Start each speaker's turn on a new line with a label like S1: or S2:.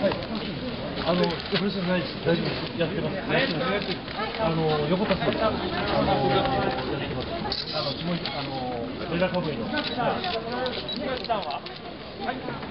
S1: プレッシャーないです。大丈夫です。やってます。横田さん、やってます。レダカブイの。はい。